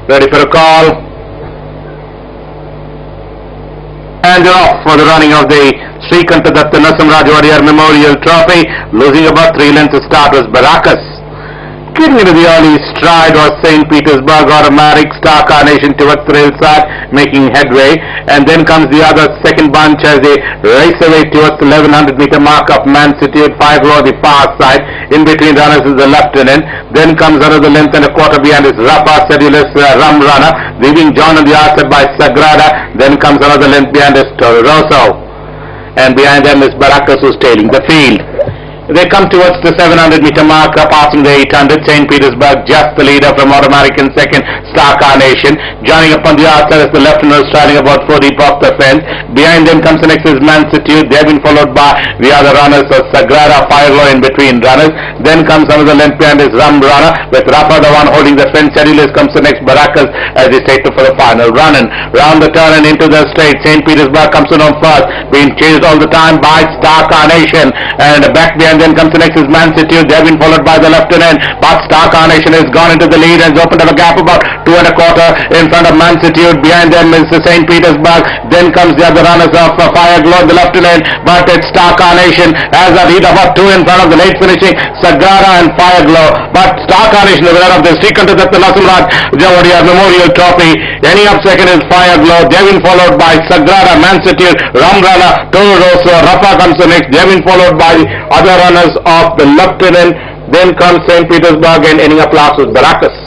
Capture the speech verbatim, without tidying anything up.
ready for a call. And off for the running of the Srikanta Datta Narasimha Raju Wadiyar Memorial Trophy. Losing about three lengths to start was Baracus. Getting into the early stride was Saint Petersburg Automatic. Star Carnation towards the rail side, making headway. And then comes the other second bunch as they race away towards the eleven hundred meter mark of Mansitude. Five row the far side. In between runners is the lieutenant. Then comes another length and a quarter behind is Rafa Sedulous uh, Rum Runner, leaving John on the outside by Sagrada. Then comes another length behind is Toroso. And behind them is Baracus, who's tailing the field. They come towards the seven hundred meter mark, passing the eight hundred. Saint Petersburg just the leader from Automatic in second. Star Carnation joining up on the outside as the lieutenant starting about four deep off the fence. Behind them comes the next is Mansitude. They have been followed by the other runners of Sagrada, Firelo in between runners. Then comes another length behind is Rum Runner with Rafa the one holding the fence. Sedulous comes the next Baracus as they take to for the final run. And round the turn and into the straight, Saint Petersburg comes in on first, being chased all the time by Star Carnation, and back behind then comes the next is Mansitude. They have been followed by the lieutenant, but Star Carnation has gone into the lead and has opened up a gap about two and a quarter in front of Mansitude. Behind them is Saint Petersburg. Then comes the other runners of uh, Fire Glow, the lieutenant, but it's Star Carnation has a lead about two in front of the late finishing Sagrada and Fire Glow. But Star Carnation, the winner of the Srikanta Datta Narasimha Raju Wadiyar Memorial Trophy. Any up second is Fire Glow. They have been followed by Sagrada, Mansitude, Rum Runner, Toroso. Rafa comes the next. They have been followed by the other runners of the lieutenant. Then comes Saint Petersburg, and ending up last with Baracus.